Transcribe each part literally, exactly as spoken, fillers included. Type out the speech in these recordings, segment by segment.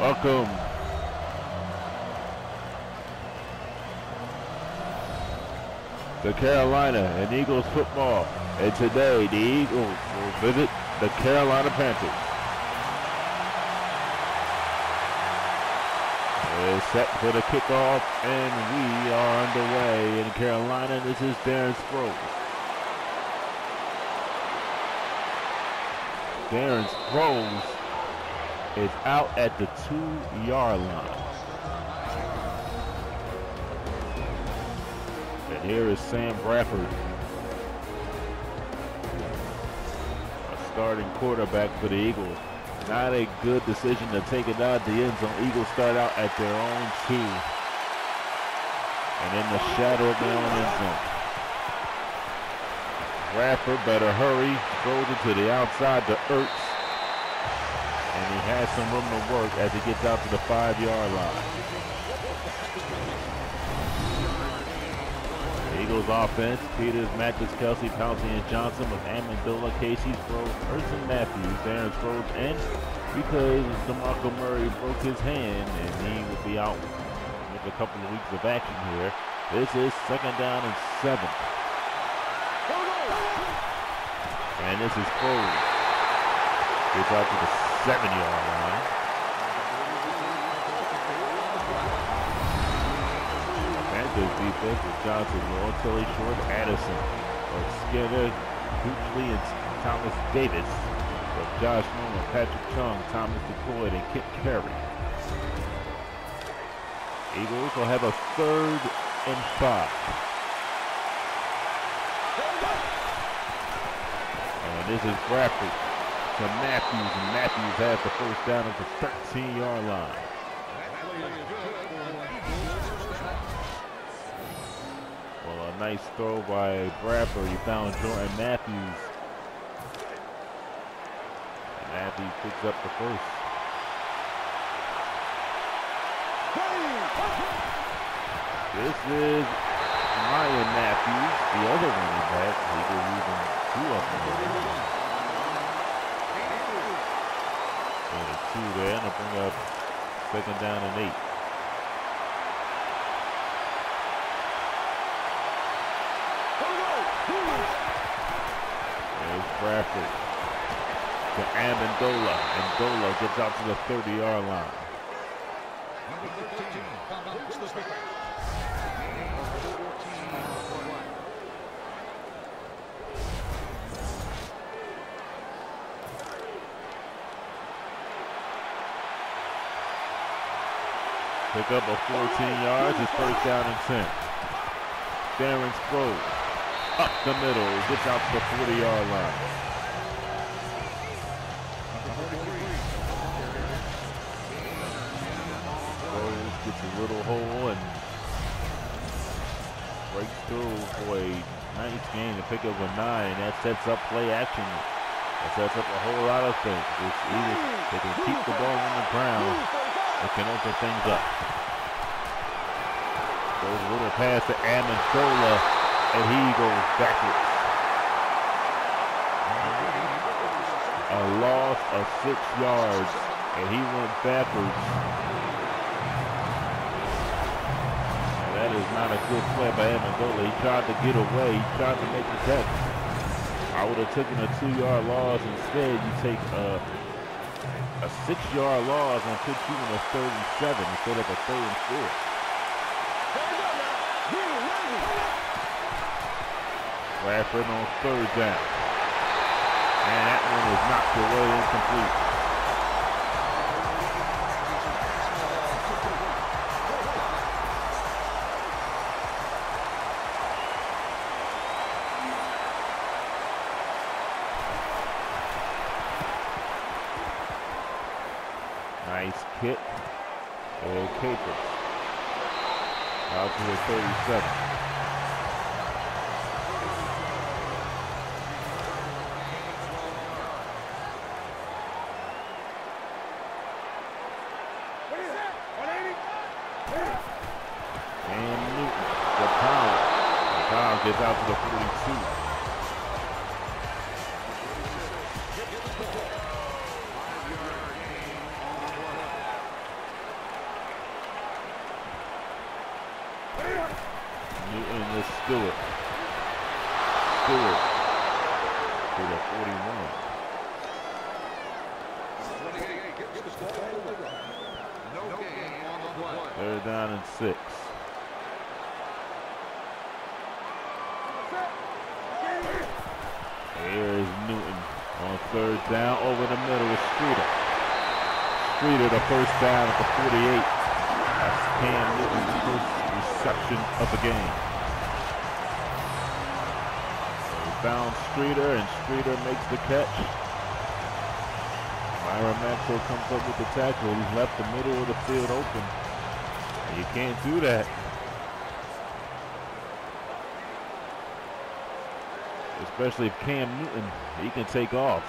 Welcome. To Carolina and Eagles football. And today the Eagles will visit the Carolina Panthers. It's set for the kickoff and we are underway in Carolina. This is Darren Sproles. Darren Sproles is out at the two-yard line. And here is Sam Bradford, a starting quarterback for the Eagles. Not a good decision to take it out the end zone. Eagles start out at their own two. And in the shadow of their own end zone. Bradford better hurry. Throws it to the outside to Ertz. And he has some room to work as he gets out to the five-yard line. The Eagles offense, Peters, Mathis, Kelsey, Pouncey, and Johnson with Amendola, Casey, Sproles, Ertz, and Matthews, Darren Sproles, and because DeMarco Murray broke his hand and he will be out with a couple of weeks of action here. This is second down and seven. And this is Sproles. Gets out to the seven-yard line. Panthers defense with Johnson, Lord, Tilly, Short, Addison, or Skinner, Hughley, and Thomas Davis. With Josh Norman, Patrick Chung, Thomas DeCoy, and Kit Carey. Eagles will have a third and five. And this is Bradford to Matthews, and Matthews has the first down at the thirteen-yard line. Well, a nice throw by Bradford. He found Jordan Matthews. And Matthews picks up the first. This is Ryan Matthews, the other running back. Eagles using two of them. And a two there, and it'll bring up second down and eight. There's Bradford to Amendola. Amendola gets out to the thirty-yard line. Pick up a fourteen yards, it's first down and ten. Darren Sproles up the middle, gets out to the forty-yard line. Sproles gets a little hole and breaks through for a nice game to pick up a nine. That sets up play action. That sets up a whole lot of things. It's either they can keep the ball on the ground, it can open things up. Goes a little pass to Amendola, and he goes backwards. A loss of six yards, and he went backwards. Now that is not a good play by Amendola. He tried to get away. He tried to make the catch. I would have taken a two-yard loss. Instead, you take a A six-yard loss and puts you in a third and seven instead of a third and four. Bradford on third down. And that one is knocked away incomplete. Nice kick. And Capers out to the thirty-seven. And Newton, the power. The power gets out to the forty-two. Newton with Stewart. Stewart to the forty-one. Third down and six. Here is Newton on third down over the middle with Streeter. Streeter the first down at the forty-eight. That's Cam Newton's first reception of the game. So he found Streeter and Streeter makes the catch. Myron Maxwell comes up with the tackle. He's left the middle of the field open. And you can't do that. Especially if Cam Newton, he can take off.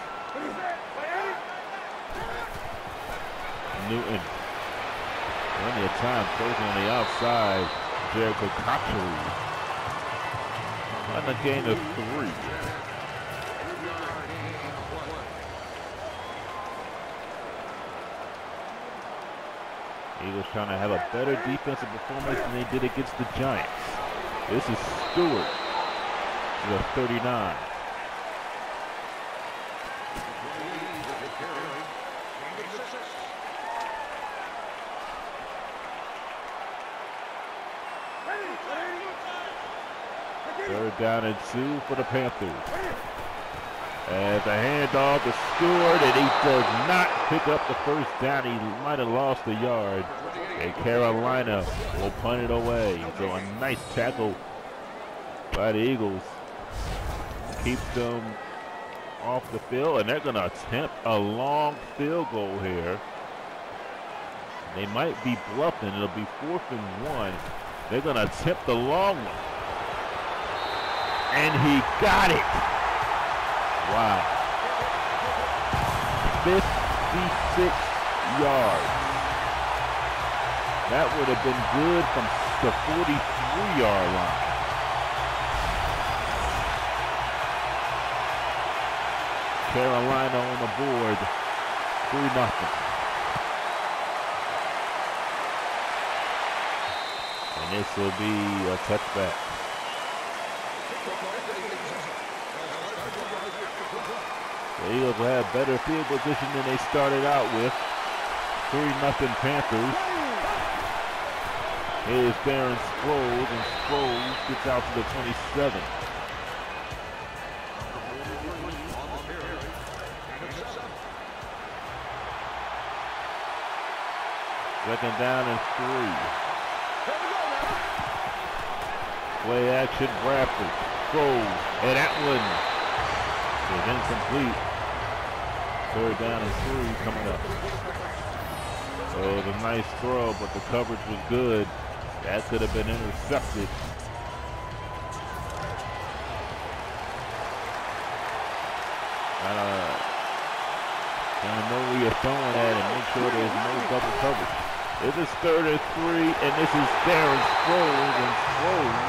Newton, plenty of time, closing on the outside. Jericho Cotchery on the gain of three. Eagles trying to have a better defensive performance than they did against the Giants. This is Stewart. The thirty-nine. Third down and two for the Panthers. And the handoff to Stewart, and he does not pick up the first down. He might have lost a yard. And Carolina will punt it away. So a nice tackle by the Eagles. Keeps them off the field, and they're going to attempt a long field goal here. They might be bluffing. It'll be fourth and one. They're going to attempt the long one. And he got it. Wow. fifty-six yards. That would have been good from the forty-three yard line. Carolina on the board, three nothing. And this will be a touchback. The Eagles will have better field position than they started out with. three nothing Panthers. Here's Darren Sproles, and Sproles gets out to the twenty-seven. Second down and three. Play action, Bradford. Throws, and that one is incomplete. Third down and three coming up. So it was a nice throw, but the coverage was good. That could have been intercepted. Uh, gotta know where you're throwing at and make sure there's no double coverage. This is third and three, and this is Darren Sproles, and Sproles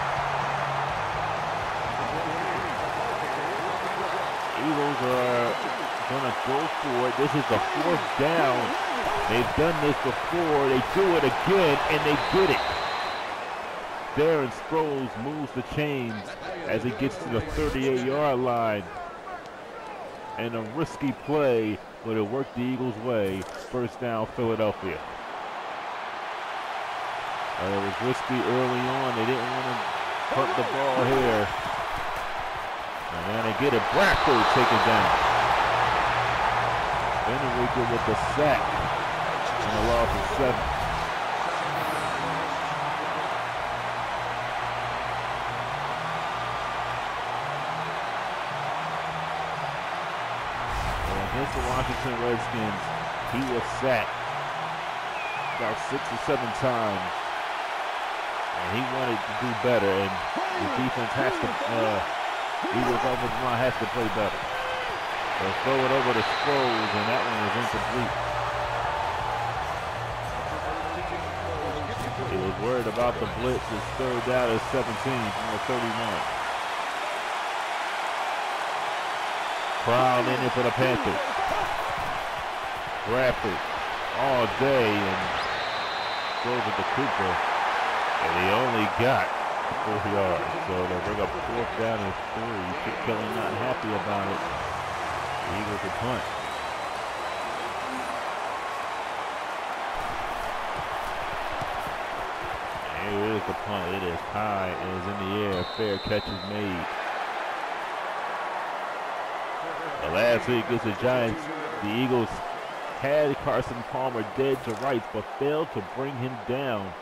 Eagles are gonna go for it. This is the fourth down. They've done this before. They do it again, and they did it. Darren Sproles moves the chains as he gets to the thirty-eight yard line. And a risky play, but it worked the Eagles' way. First down, Philadelphia. Uh, it was risky early on. They didn't want to put the ball here. And then they get it. Bradford taken down. Benrico with the sack. And a loss of seven. Well, against the Washington Redskins, he was sacked about six or seven times. And he wanted to do better, and the defense has to, uh, Eagles offensive line has to play better. So throw it over to Sproles, and that one is incomplete. He was worried about the blitz. It's third down at seventeen from the thirty-one. Crowd in it for the Panthers. Bradford all day and throws it to Cooper. And he only got four yards. So they'll bring up fourth down and three. Chip Kelly not happy about it. The Eagles will punt. Here is the punt. It is high and is in the air. Fair catch is made. Well, last week against the Giants, the Eagles had Carson Palmer dead to rights, but failed to bring him down.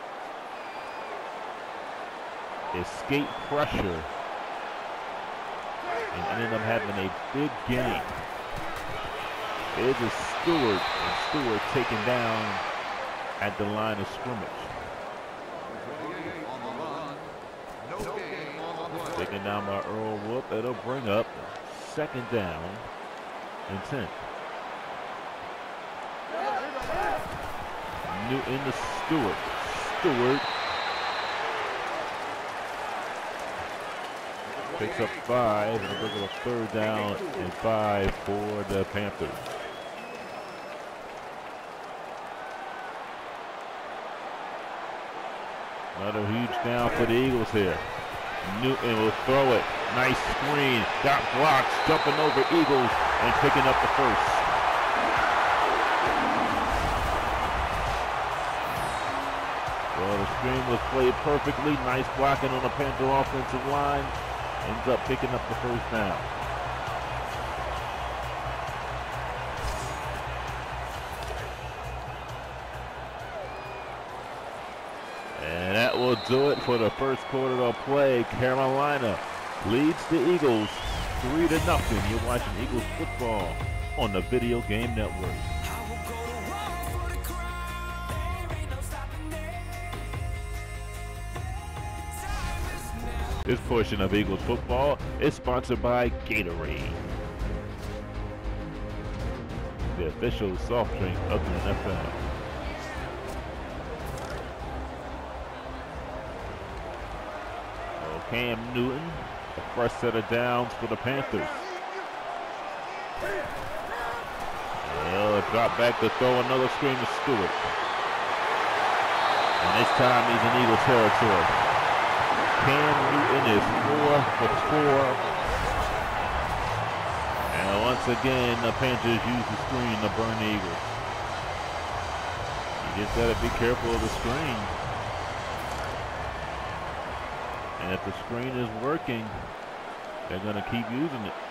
Escape pressure and ended up having a big game. It is Stewart, and Stewart taken down at the line of scrimmage. Taken down by Earl Whoop. It'll bring up second down and ten. Newton to Stewart. Stewart picks up five, and it'll bring up a third down and five for the Panthers. Another huge down for the Eagles here. Newton will throw it. Nice screen. Got blocks. Jumping over Eagles and picking up the first. Well, the screen was played perfectly. Nice blocking on the Panther offensive line. Ends up picking up the first down. And that will do it for the first quarter of play. Carolina leads the Eagles three to nothing. You're watching Eagles football on the Video Game Network. This portion of Eagles football is sponsored by Gatorade, the official soft drink of the N F L. Cam Newton, the first set of downs for the Panthers. He'll drop back to throw another screen to Stewart. And this time he's in Eagle territory. Cam Newton is four for four. And once again, the Panthers use the screen to burn the Eagles. You just gotta be careful of the screen. And if the screen is working, they're going to keep using it.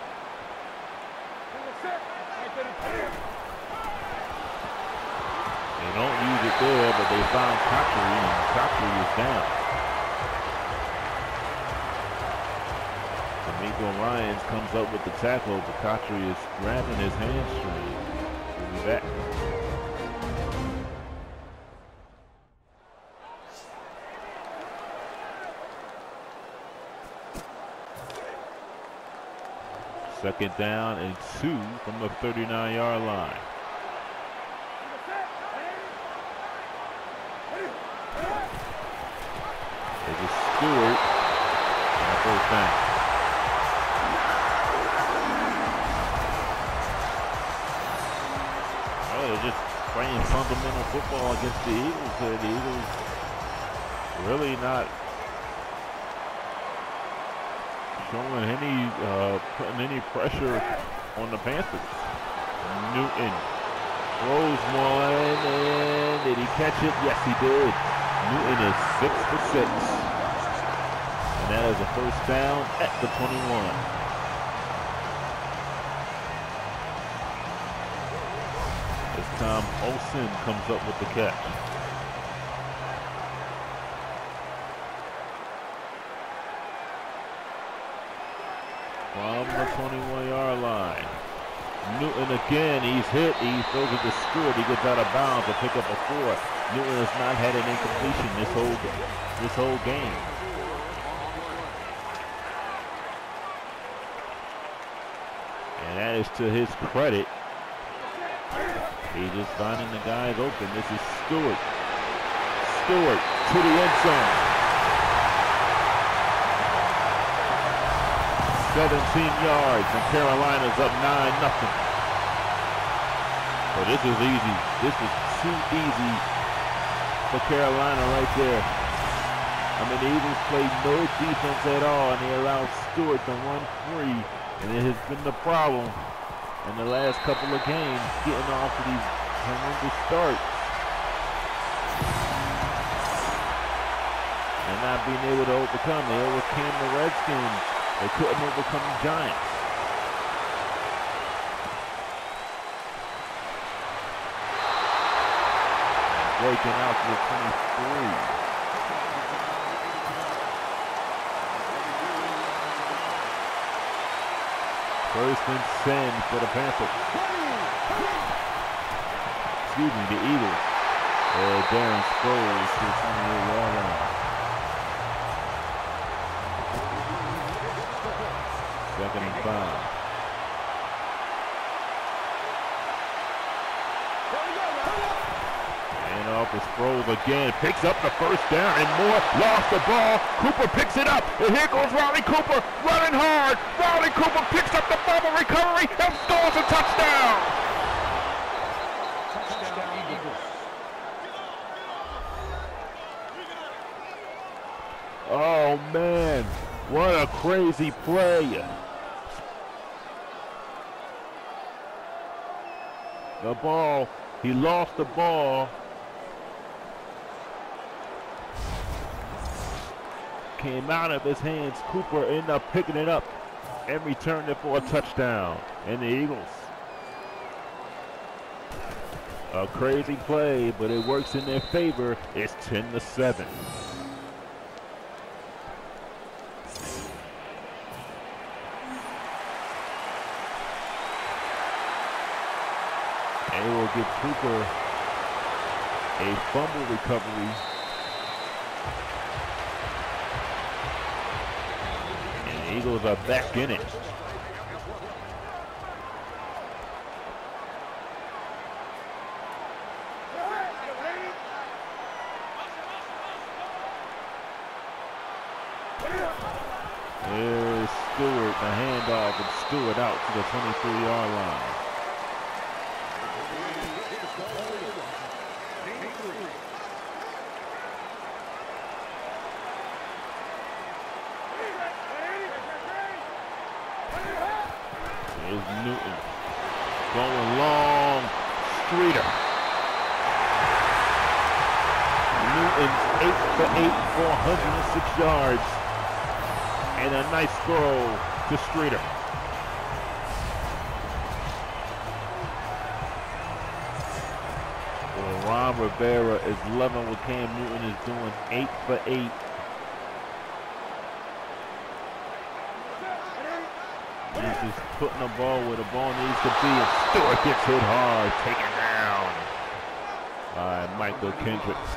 They don't use it there, but they found Cotchery, and Cotchery is down. D'Amico Ryans comes up with the tackle, but Cotchery is grabbing his hamstring. We'll be back. Second down and two from the thirty-nine yard line. There's a Stewart and a first down. Oh, they're just playing fundamental football against the Eagles. Uh, the Eagles really not showing any, uh, putting any pressure on the Panthers. Newton throws one, and did he catch it? Yes, he did. Newton is six for six. And that is a first down at the twenty-one. This time Olsen comes up with the catch. From the twenty-one yard line. Newton again, he's hit, he throws it to Stewart, he gets out of bounds to pick up a four. Newton has not had an incompletion this whole, this whole game. And that is to his credit. He's just finding the guys open. This is Stewart. Stewart to the end zone. seventeen yards, and Carolina's up nine nothing. So this is easy. This is too easy for Carolina right there. I mean, the Eagles played no defense at all, and they allowed Stewart to run free, and it has been the problem in the last couple of games, getting off to these horrendous starts and not being able to overcome. They overcame the Redskins. They couldn't overcome the Giants. Breaking out to the twenty-three. First and ten for the Panthers. Excuse me, the Eagles. Uh, Darren Sproles to the twenty-eight yard line. Second and five. And off to Sproles again. Picks up the first down and more. Lost the ball. Cooper picks it up. And here goes Riley Cooper running hard. Riley Cooper picks up the bubble recovery and scores a touchdown. Touchdown Eagles. Oh man, what a crazy play. The ball, he lost the ball. Came out of his hands. Cooper ended up picking it up and returned it for a touchdown. And the Eagles. A crazy play, but it works in their favor. It's ten to seven. They will give Cooper a fumble recovery. And the Eagles are back in it. There's Stewart, the handoff, and Stewart out to the twenty-three yard line. There's Newton going long. Streeter. Newton's eight for eight, four hundred six yards. And a nice throw to Streeter. Well, Ron Rivera is loving what Cam Newton is doing. Eight for eight. He's just putting the ball where the ball needs to be. And Stewart gets hit hard, taken down by Michael Kendricks.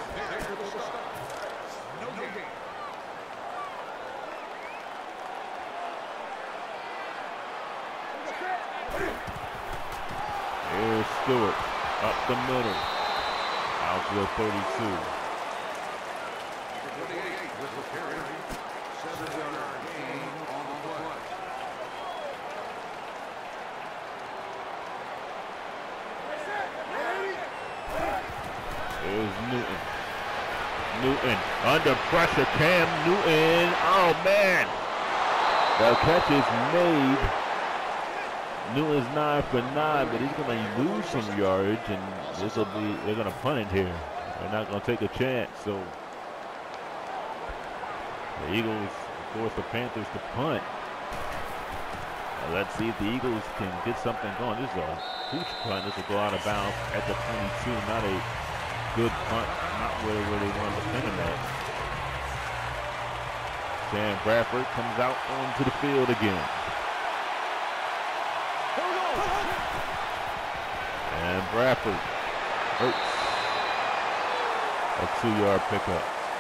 Here's Stewart up the middle, out to the thirty-two. Here's Newton. Newton under pressure. Cam Newton. Oh man, the catch is made. Newton's nine for nine, but he's going to lose some yardage, and this will be, they're going to punt it here. They're not going to take a chance, so the Eagles force the Panthers to punt. Now let's see if the Eagles can get something going. This is a huge punt. This will go out of bounds at the twenty-two. Not a good punt, not where, where they want to defend him at. Sam Bradford comes out onto the field again. And Bradford hurts a two-yard pickup.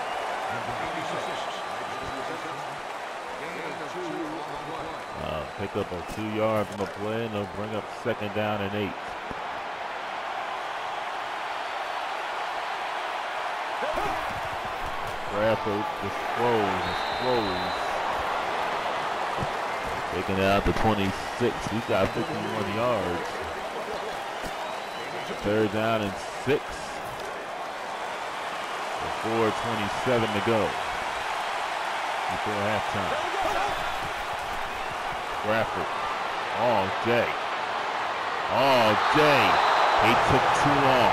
Uh, pick up a two-yard from a play, and they'll bring up second down and eight. Bradford just throws and throws. Taking it out to twenty-six. He's got fifty-one yards. Third down and six. four twenty-seven to go. before halftime. Bradford all day. All day. He took too long.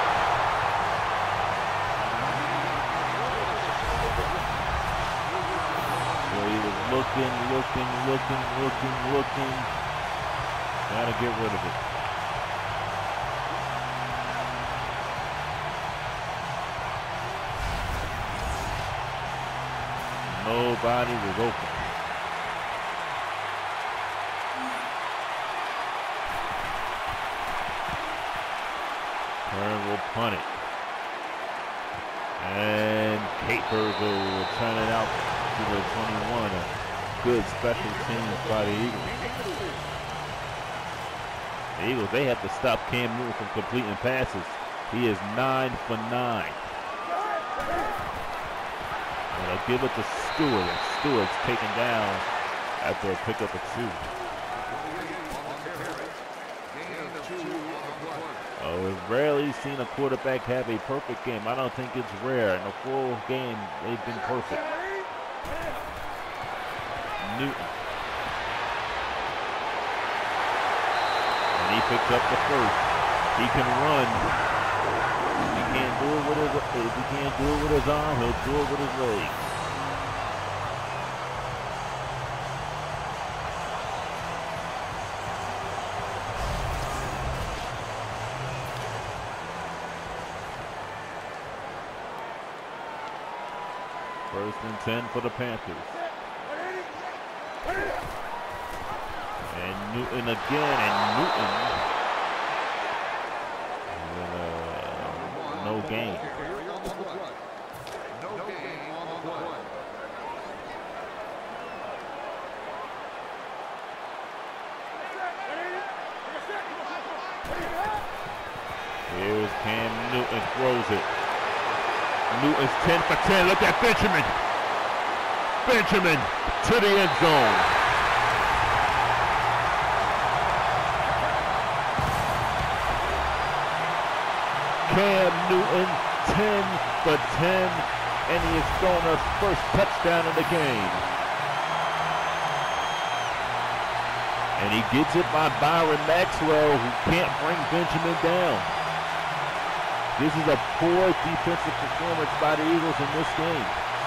So he was looking, looking, looking, looking, looking. Gotta get rid of it. Nobody was open. Turn will punt it. And Capers will turn it out to the twenty-one. A good special teams by the Eagles. The Eagles, they have to stop Cam Newton from completing passes. He is nine for nine. And they'll give it to Stewart, and Stewart's taken down after a pickup of two. Oh, we've rarely seen a quarterback have a perfect game. I don't think it's rare. In a full game, they've been perfect. Newton. And he picks up the first. He can run. If he can't do it with his, if he can't do it with his arm, he'll do it with his legs. First and ten for the Panthers. And Newton again, and Newton with uh, no gain. Here's Cam Newton, throws it. Newton's ten for ten. Look at Benjamin. Benjamin to the end zone. Cam Newton, ten for ten, and he has thrown us first touchdown of the game. And he gets it by Byron Maxwell, who can't bring Benjamin down. This is a poor defensive performance by the Eagles in this game.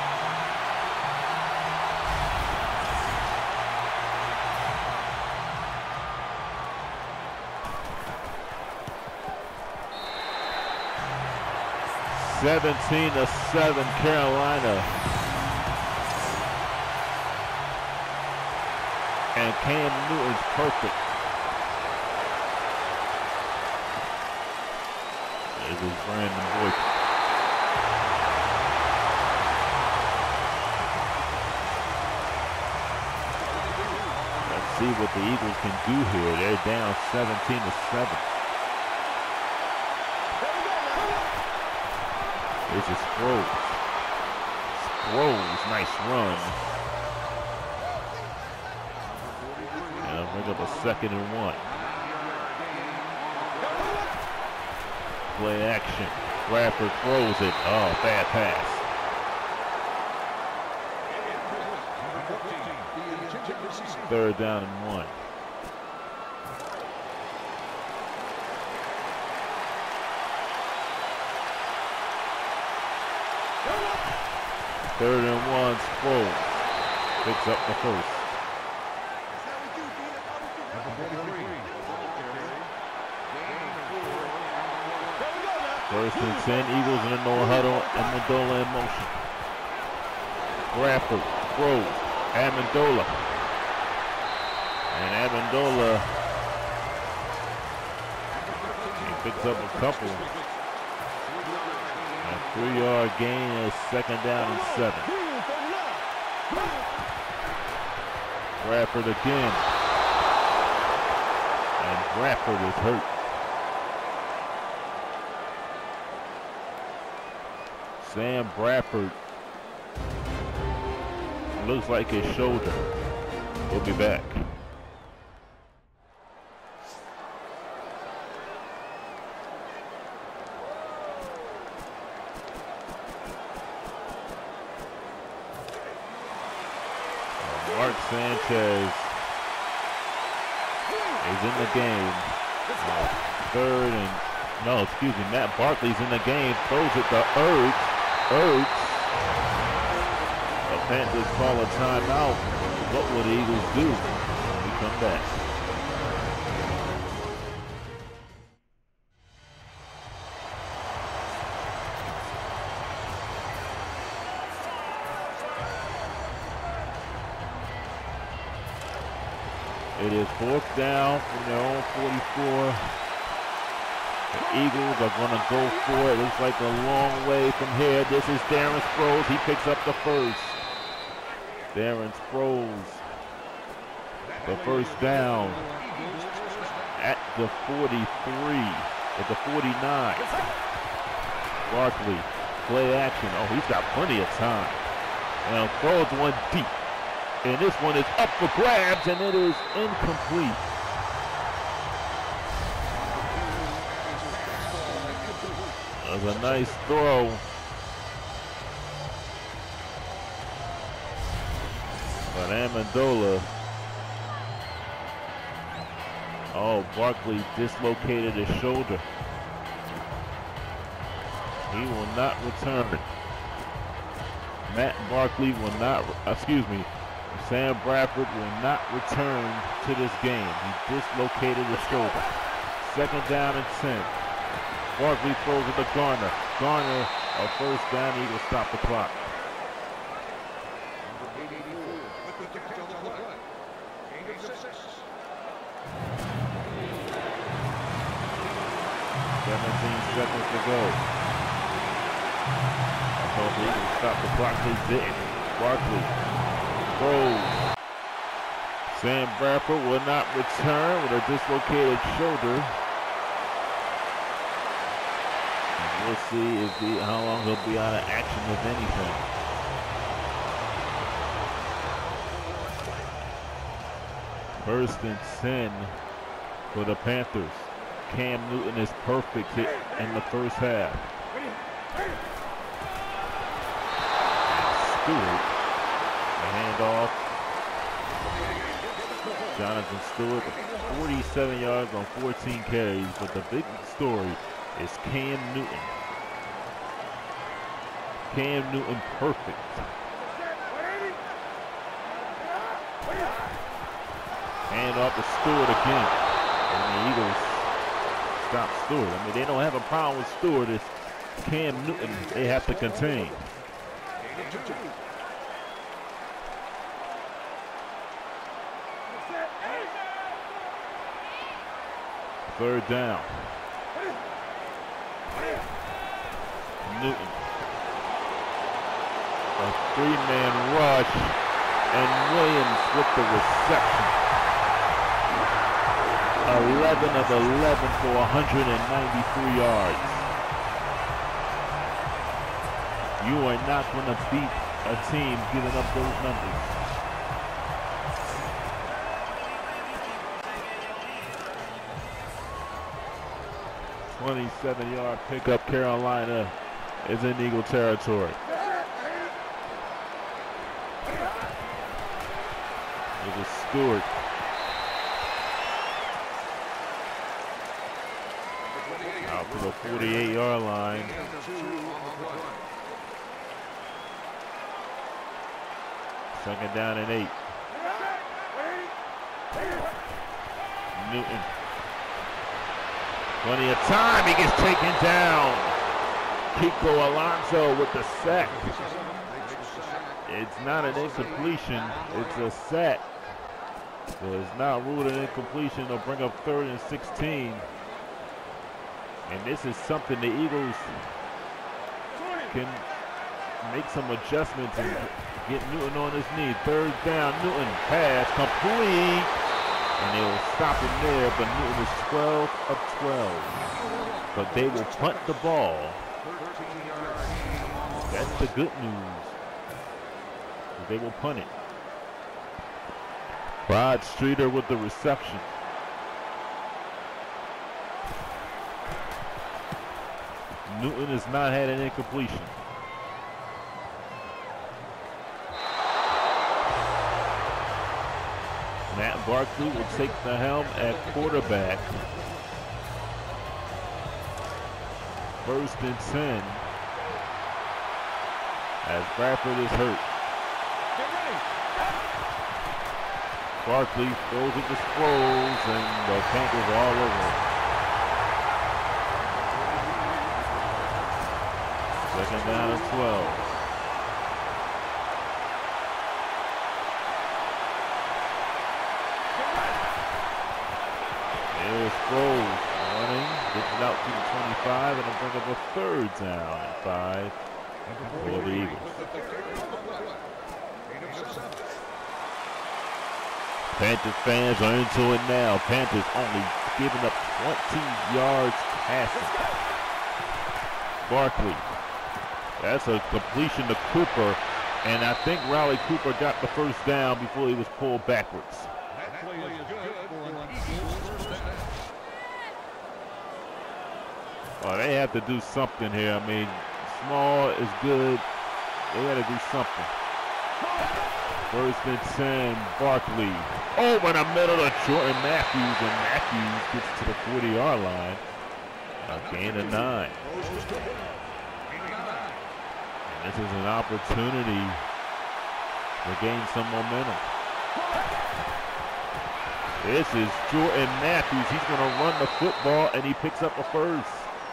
seventeen to seven, Carolina. And Cam Newton's perfect. It was Brandon Boyd. Let's see what the Eagles can do here. They're down seventeen to seven. This is Sproles. Sproles, nice run. And I'll bring up a second and one. Play action. Bradford throws it. Oh, bad pass. Third down and one. Third and one, Sproles picks up the first. First and ten, Eagles in the no huddle, Amendola in motion. Bradford throws, Amendola. And Amendola, he picks up a couple. A three-yard gain is second down and seven. Bradford again. And Bradford is hurt. Sam Bradford looks like his shoulder. He'll be back. Sanchez is in the game. Uh, third and, no, excuse me, Matt Barkley's in the game. Throws it to Ertz. Ertz. The Panthers call a timeout. What will the Eagles do when we come back? It is fourth down from their own forty-four. The Eagles are going to go for it. Looks like a long way from here. This is Darren Sproles. He picks up the first. Darren Sproles, the first down at the forty-three, at the forty-nine. Barkley, play action. Oh, he's got plenty of time. Now throws one deep. And this one is up for grabs, and it is incomplete. That was a nice throw. But Amendola, oh, Barkley dislocated his shoulder. He will not return. Matt Barkley will not, excuse me, Sam Bradford will not return to this game. He dislocated his shoulder. Second down and ten. Barkley throws it to Garner. Garner, a first down. Eagles stop the clock. seventeen seconds to go. I thought the Eagles stop the clock. They didn't. Barkley throws. Sam Bradford will not return with a dislocated shoulder. And we'll see if he, how long he'll be out of action, if anything. First and ten for the Panthers. Cam Newton is perfect hit in the first half. Stewart, the handoff. Jonathan Stewart, forty-seven yards on fourteen carries, but the big story is Cam Newton. Cam Newton perfect. Hand off to Stewart again. And the Eagles stop Stewart. I mean, they don't have a problem with Stewart. It's Cam Newton they have to contain. Third down. Newton. A three-man rush, and Williams with the reception. eleven of eleven for one hundred ninety-three yards. You are not going to beat a team giving up those numbers. twenty-seven yard pickup. Carolina is in Eagle territory. It is Stewart. Out to the forty-eight yard line. Second down and eight. Newton. Plenty of time. He gets taken down. Kiko Alonso with the sack. It's not an incompletion. It's a sack. So it's not ruled an incompletion. They'll bring up third and sixteen. And this is something the Eagles can make some adjustments and get Newton on his knee. Third down, Newton pass complete. And they will stop him there, but Newton is twelve of twelve. But they will punt the ball. That's the good news. They will punt it. Rod Streeter with the reception. Newton has not had an incompletion. Barkley will take the helm at quarterback. First and ten. As Bradford is hurt. Barkley throws it to Sproles, and the Panthers are all over it. Second down and twelve. There's Sproles running, gets it out to the twenty-five, and it'll bring up a third down and five for the Eagles. Panthers fans are into it now. Panthers only giving up twenty yards passing. Barkley. That's a completion to Cooper, and I think Riley Cooper got the first down before he was pulled backwards. Oh, they have to do something here. I mean, small is good. They got to do something. First and ten, Barkley. Over the middle of Jordan Matthews, and Matthews gets to the forty-yard line. A gain of nine. And this is an opportunity to gain some momentum. This is Jordan Matthews. He's going to run the football, and he picks up a first.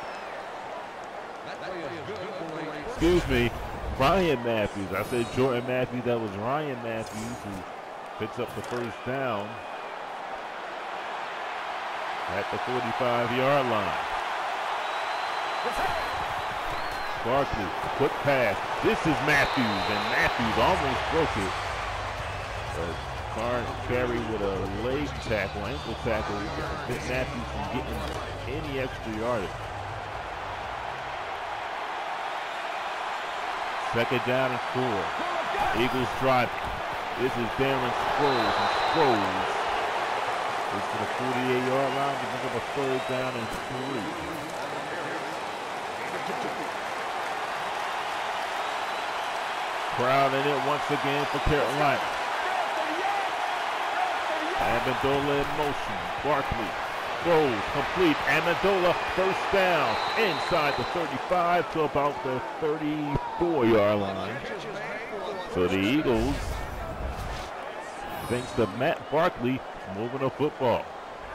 Excuse me, Ryan Matthews. I said Jordan Matthews. That was Ryan Matthews who picks up the first down at the forty-five-yard line. Barkley, quick pass. This is Matthews, and Matthews almost broke it. But Carr carry with a leg tackle, ankle tackle, to prevent Matthews from getting any extra yardage. Second down and four. Eagles driving. This is Darren Sproles, and Sproles is to the forty-eight-yard line to pick up a third down and three. Crowding it once again for Carolina. Amendola in motion. Barkley throws complete. Amendola first down inside the thirty-five to about the thirty-four-yard line. So the Eagles, thanks to Matt Barkley, moving the football.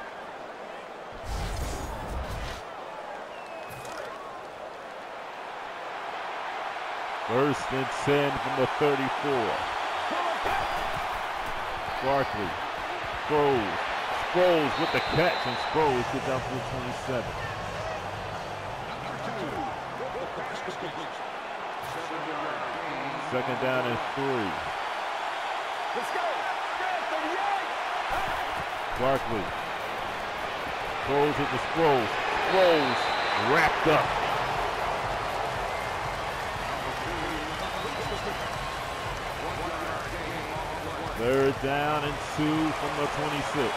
First and ten from the thirty-four. Barkley throws. Sproles with the catch, and Sproles gets out to the twenty-seven. Second down and three. Barkley throws it to Sproles. Sproles wrapped up. Third down and two from the twenty-six.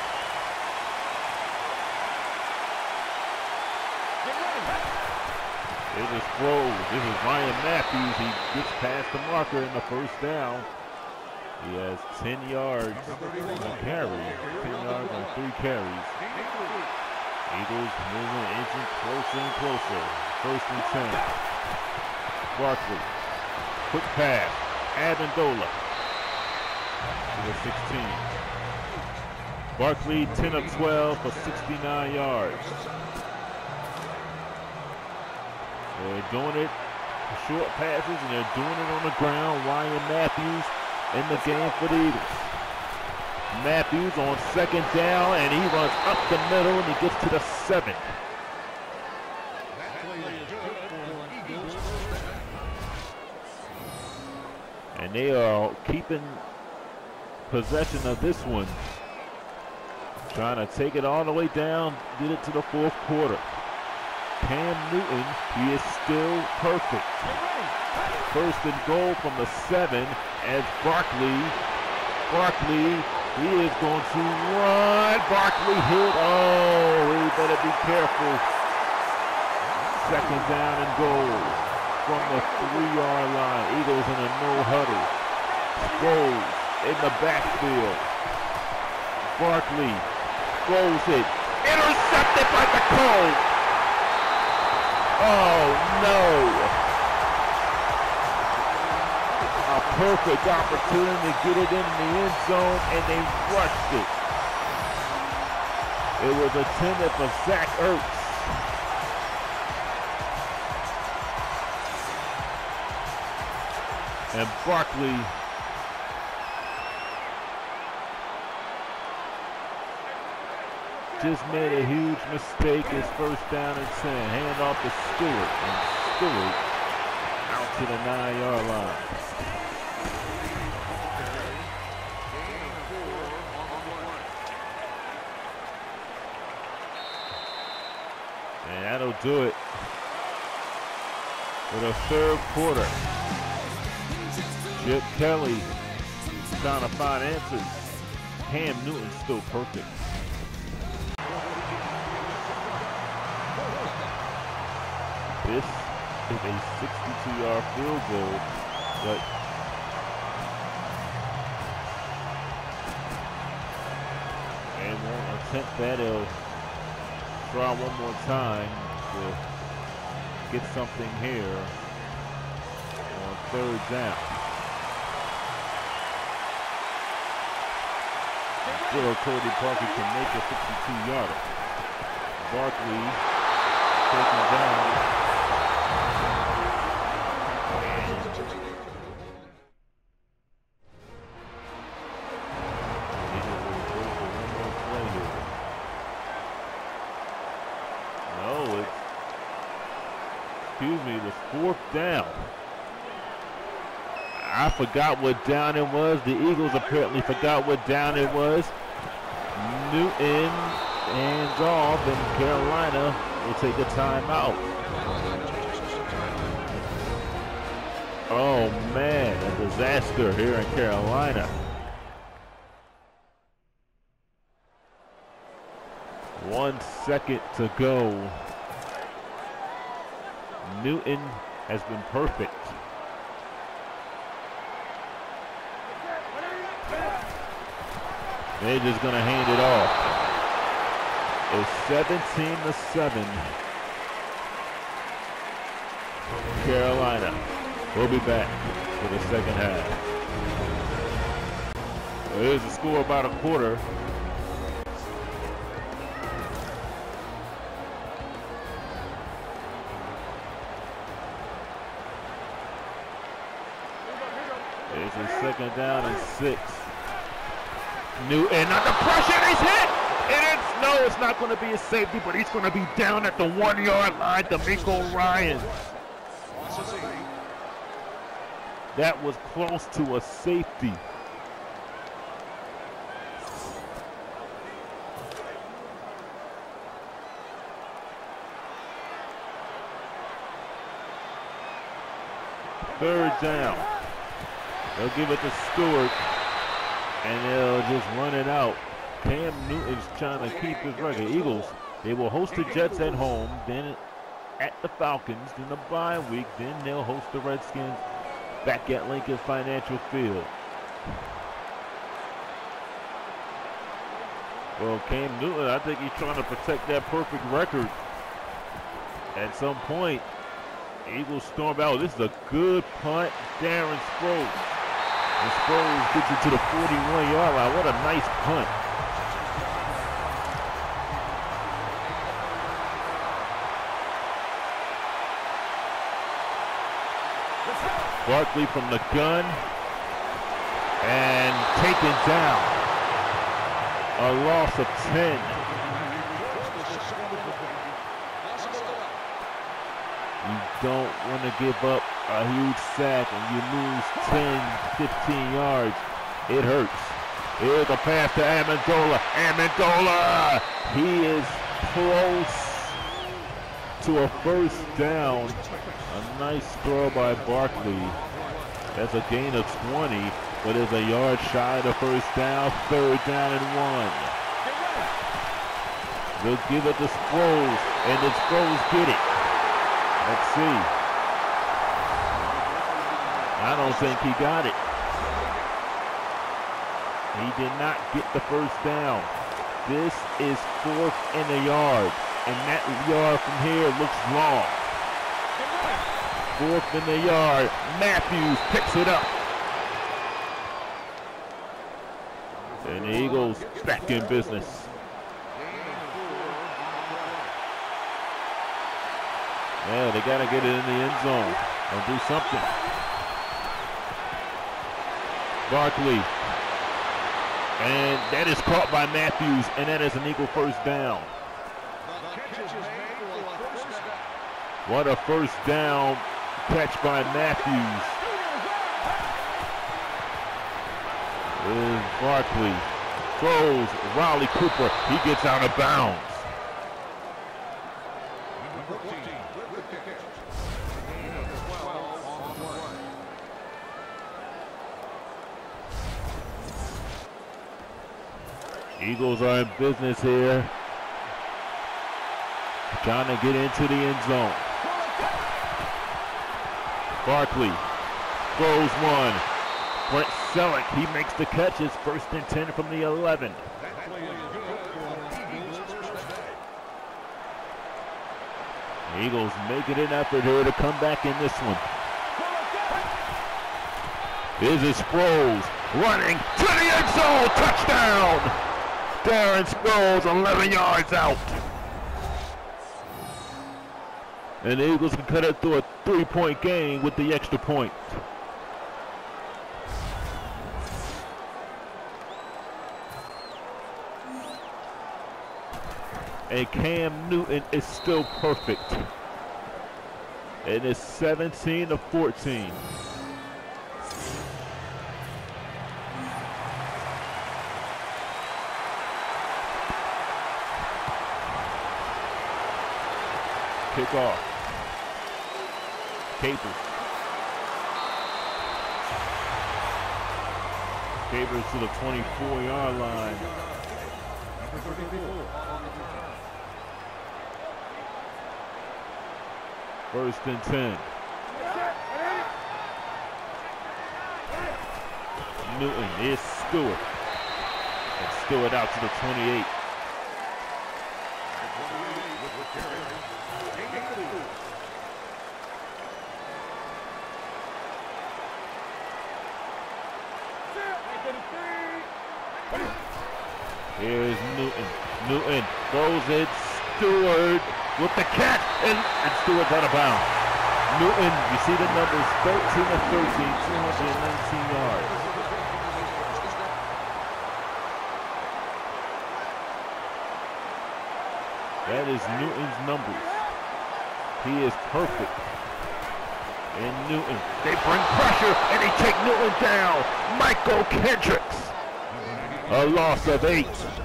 This is Sproles. This is Ryan Matthews. He gets past the marker in the first down. He has ten yards on the carry. ten yards on three carries. Eagles moving, inching closer and closer. First and ten. Barkley. Quick pass. Amendola. To the sixteen. Barkley ten of twelve for sixty-nine yards. They're doing it for short passes, and they're doing it on the ground. Ryan Matthews in the game for the Eagles. Matthews on second down, and he runs up the middle, and he gets to the seven. And they are keeping possession of this one. Trying to take it all the way down, get it to the fourth quarter. Cam Newton, he is still perfect. First and goal from the seven as Barkley, Barkley, he is going to run. Barkley hit, oh, he better be careful. Second down and goal from the three-yard line. Eagles in a no huddle. Sproles in the backfield. Barkley throws it. Intercepted by the Colts. Oh no. A perfect opportunity to get it in the end zone, and they rushed it. It was intended for Zach Ertz. And Barkley just made a huge mistake. His first down and ten. Hand off to Stewart, and Stewart out to the nine-yard line. And that'll do it for the third quarter. Chip Kelly trying to find answers. Cam Newton's still perfect. This is a sixty-two-yard field goal, but they won't attempt that. They'll try one more time to get something here on third down. Still, Cody Parker can make a sixty-two-yarder. Barkley taken down. No, it's, excuse me, it was fourth down. I forgot what down it was. The Eagles apparently forgot what down it was. Newton hands off, and Carolina will take a timeout. Oh man, a disaster here in Carolina. One second to go. Newton has been perfect. They're just gonna hand it off. It's seventeen to seven. Carolina. We'll be back for the second half. There's the score about a quarter. It's a second down and six. Newton under pressure, and he's hit! And it's, no, it's not going to be a safety, but he's going to be down at the one-yard line. D'Amico Ryans. That was close to a safety. Third down. They'll give it to Stewart, and they'll just run it out. Cam Newton's trying to keep his record. Eagles, they will host the Jets at home, then at the Falcons, then the bye week, then they'll host the Redskins back at Lincoln Financial Field. Well, Cam Newton, I think he's trying to protect that perfect record. At some point, Eagles storm out. This is a good punt. Darren Sproles. And Sproles gets it to the forty-one-yard line. What a nice punt. Barkley from the gun and taken down. A loss of ten. You don't want to give up a huge sack and you lose ten, fifteen yards. It hurts. Here's a pass to Amendola. Amendola! He is close to a first down. A nice throw by Barkley. That's a gain of twenty, but it's a yard shy of the first down. Third down and one. They'll give it to Sproles, and the Sproles get it. Let's see. I don't think he got it. He did not get the first down. This is fourth and a yard, and that yard from here looks long. Fourth and a yard. Matthews picks it up. And the Eagles back in business. Yeah, they got to get it in the end zone and do something. Barkley. And that is caught by Matthews, and that is an Eagle first down. What a first down catch by Matthews. Is Barkley. Throws Riley Cooper. He gets out of bounds. Eagles are in business here. Trying to get into the end zone. Barkley throws one. Brent Selleck, he makes the catch. It's first and ten from the eleven. The Eagles making an effort here to come back in this one. Here's his Sproles running to the end zone. Touchdown! Darren Sproles, eleven yards out. And the Eagles can cut it through a three-point game with the extra point. And Cam Newton is still perfect. And it's seventeen to fourteen. Kickoff. Capers. Capers to the twenty-four yard line. First and ten. Newton is Stewart. And Stewart out to the twenty-eight. Here's Newton. Newton throws it. Stewart with the catch, and, and Stewart's out of bounds. Newton, you see the numbers, thirteen to thirteen, two hundred nineteen yards. That is Newton's numbers. He is perfect. And Newton, they bring pressure, and they take Newton down. Michael Kendricks, a loss of eight.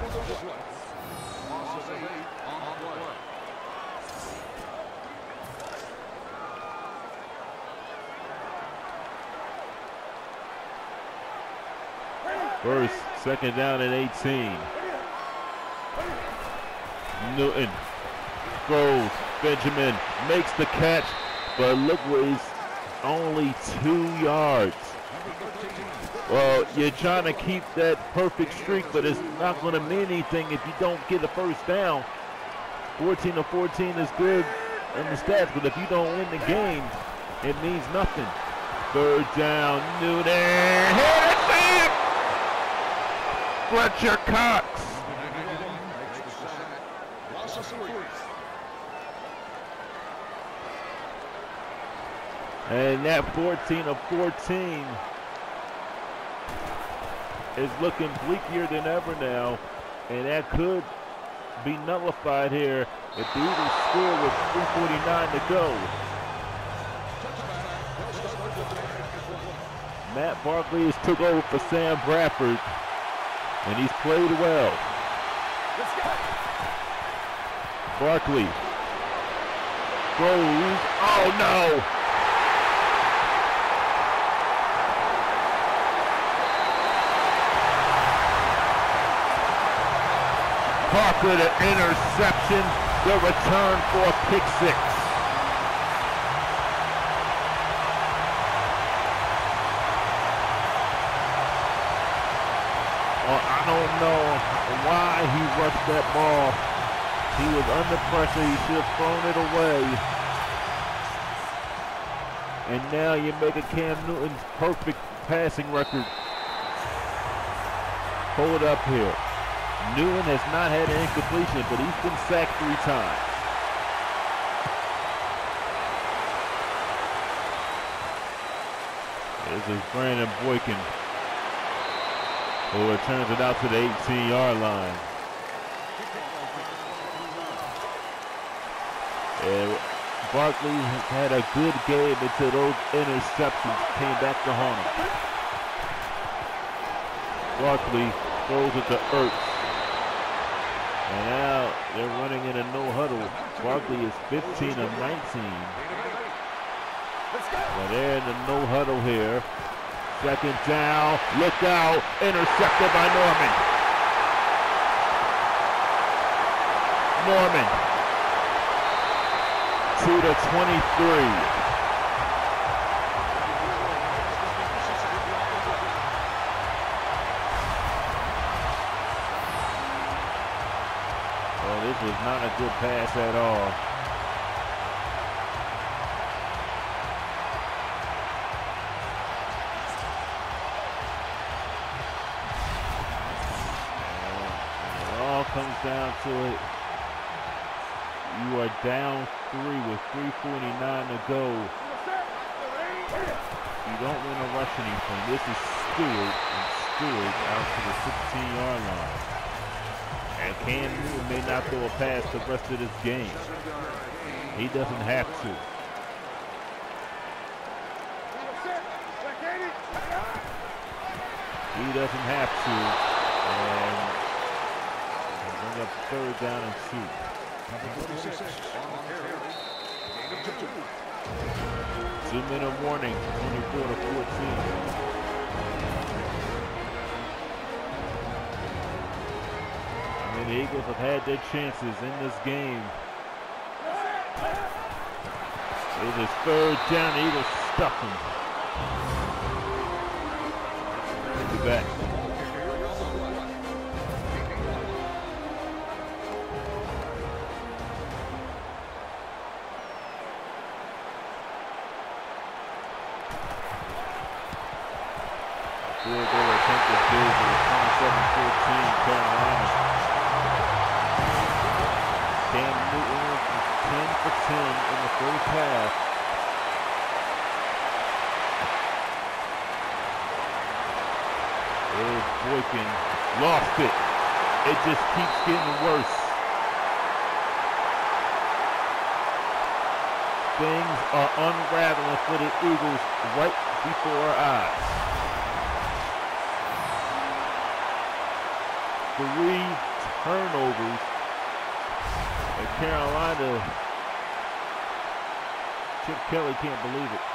First, second down and eighteen. Newton throws. Benjamin makes the catch, but look where he's only two yards. Well, you're trying to keep that perfect streak, but it's not going to mean anything if you don't get a first down. fourteen to fourteen is good in the stats, but if you don't win the game, it means nothing. Third down, Newton. Hit it! Fletcher Cox. And that fourteen of fourteen is looking bleaker than ever now. And that could be nullified here if the Eagles score with three forty-nine to go. Matt Barkley has took over for Sam Bradford. And he's played well. Barkley throws. Oh no! Parker, the interception, the return for a pick six. don't know why he rushed that ball. He was under pressure. He should have thrown it away. And now you're making Cam Newton's perfect passing record. Hold up here. Newton has not had an incompletion, but he's been sacked three times. This is Brandon Boykin, who returns it out to the eighteen-yard line. And Barkley has had a good game until those interceptions came back to haunt him. Barkley throws it to Ertz. And now they're running in a no huddle. Barkley is fifteen of nineteen. But they're in the no huddle here. Second down, look out, intercepted by Norman. Norman to the twenty-three. Well, this was not a good pass at all. Comes down to it. You are down three with three forty-nine to go. You don't want to rush anything. This is Stewart, and Stewart out to the sixteen-yard line. And Cam Newton may not throw a pass the rest of this game. He doesn't have to. He doesn't have to. And up third down and two. Two-minute warning, twenty-four to fourteen. I mean, the Eagles have had their chances in this game. It is third down. The Eagles stuff him. We'll be back. Field goal attempt is big for the twenty-seven fourteen Carolina. Cam Newton was ten for ten in the first half. There's Boykin. Lost it. It just keeps getting worse. Things are unraveling for the Eagles right before our eyes. Three turnovers, and Carolina, Chip Kelly can't believe it.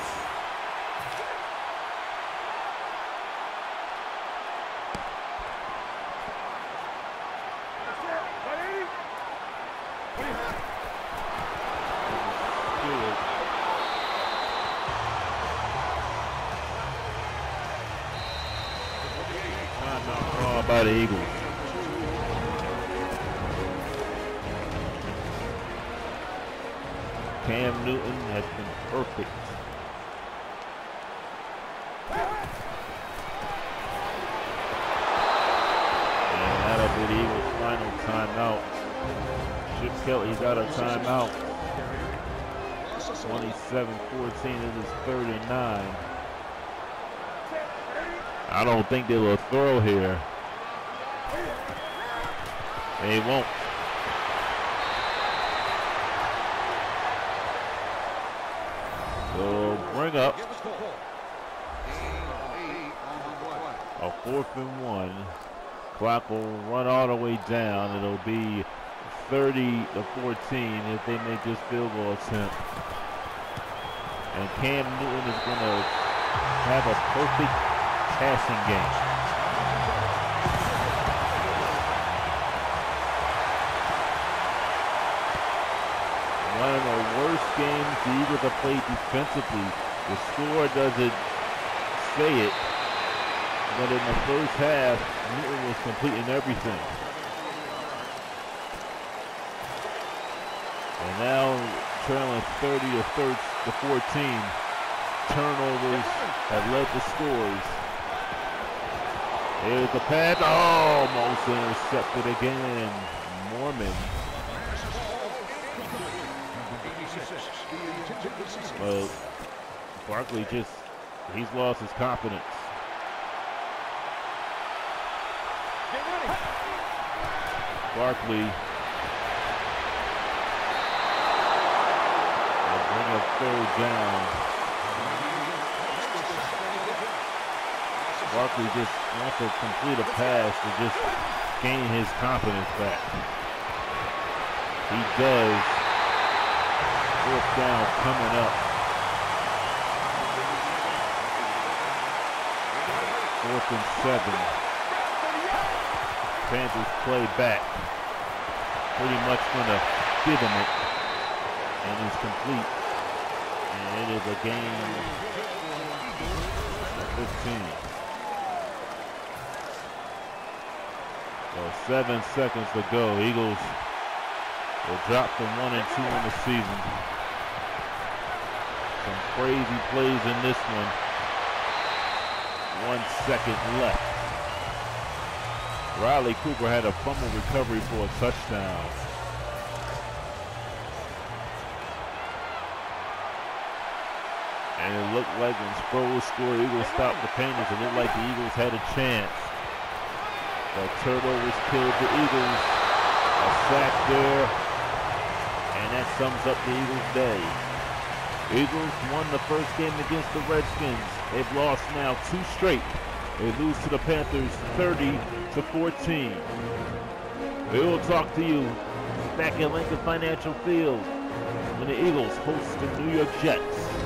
Timeout by the Eagles. Cam Newton has been perfect. And that'll be the Eagles' final timeout. Chip Kelly's got a timeout. twenty-seven fourteen, this is third and nine. I don't think they will throw here. They won't. So bring up a fourth and one. Clock will run all the way down. It'll be thirty to fourteen if they make this field goal attempt. And Cam Newton is going to have a perfect passing game. One of the worst games the Eagles have played defensively. The score doesn't say it, But in the first half, Newton was completing everything. And now trailing thirty to fourteen. Turnovers have led the scores. Here's the pass. Oh, almost intercepted again. Mormon. Well, Barkley just, he's lost his confidence. Barkley will bring a third down. Barkley just wants to complete a pass to just gain his confidence back. He does. Fourth down coming up. Fourth and seven. Panthers play back. Pretty much going to give him it. And it's complete. And it is a gain of fifteen. So seven seconds to go. Eagles will drop from one and two in the season. Some crazy plays in this one. One second left. Riley Cooper had a fumble recovery for a touchdown. And it looked like when Sproles scored, Eagles stopped the Panthers. It looked like the Eagles had a chance. But turnovers killed the Eagles. A sack there. And that sums up the Eagles' day. Eagles won the first game against the Redskins. They've lost now two straight. They lose to the Panthers thirty to fourteen. We will talk to you back at Lincoln Financial Field when the Eagles host the New York Jets.